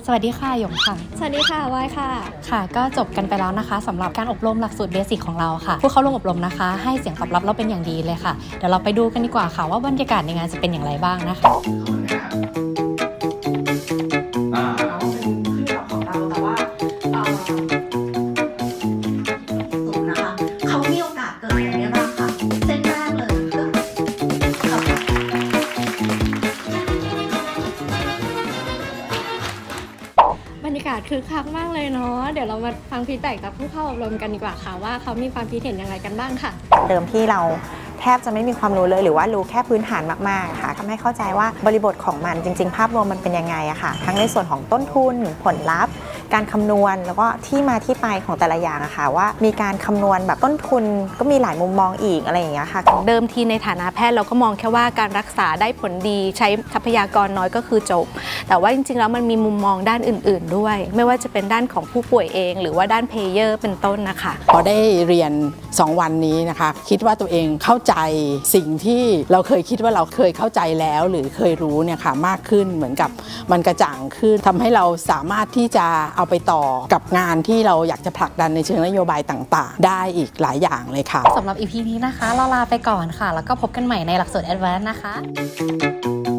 สวัสดีค่ะหยงค่ะสวัสดีค่ะวายค่ะค่ะก็จบกันไปแล้วนะคะสำหรับการอบรมหลักสูตรเบสิกของเราค่ะผู้เข้าร่วมอบรมนะคะให้เสียงตอบรับเราเป็นอย่างดีเลยค่ะเดี๋ยวเราไปดูกันดีกว่าค่ะว่าบรรยากาศในงานจะเป็นอย่างไรบ้างนะคะบรรยากาศคึกคักมากเลยเนาะเดี๋ยวเรามาฟังฟีดแบ็กจากผู้เข้าอบรมกันดีกว่าค่ะว่าเขามีความคิดเห็นอย่างไรกันบ้างค่ะเดิมที่เราแทบจะไม่มีความรู้เลยหรือว่ารู้แค่พื้นฐานมากๆค่ะทำให้เข้าใจว่าบริบทของมันจริงๆภาพรวมมันเป็นยังไงอะค่ะทั้งในส่วนของต้นทุนผลลัพธ์การคำนวณแล้วก็ที่มาที่ไปของแต่ละอย่างอะค่ะว่ามีการคำนวณแบบต้นทุนก็มีหลายมุมมองอีกอะไรอย่างเงี้ยค่ะเดิมทีในฐานะแพทย์เราก็มองแค่ว่าการรักษาได้ผลดีใช้ทรัพยากรน้อยก็คือจบแต่ว่าจริงๆแล้วมันมีมุมมองด้านอื่นๆด้วยไม่ว่าจะเป็นด้านของผู้ป่วยเองหรือว่าด้านเพลเยอร์เป็นต้นนะคะพอได้เรียน2วันนี้นะคะคิดว่าตัวเองเข้าใจสิ่งที่เราเคยคิดว่าเราเคยเข้าใจแล้วหรือเคยรู้เนี่ยค่ะมากขึ้นเหมือนกับมันกระจ่างขึ้นทำให้เราสามารถที่จะเอาไปต่อกับงานที่เราอยากจะผลักดันในเชิงนโยบายต่างๆได้อีกหลายอย่างเลยค่ะสำหรับ EP นี้นะคะเราลาไปก่อนค่ะแล้วก็พบกันใหม่ในหลักสูตร Advanced นะคะ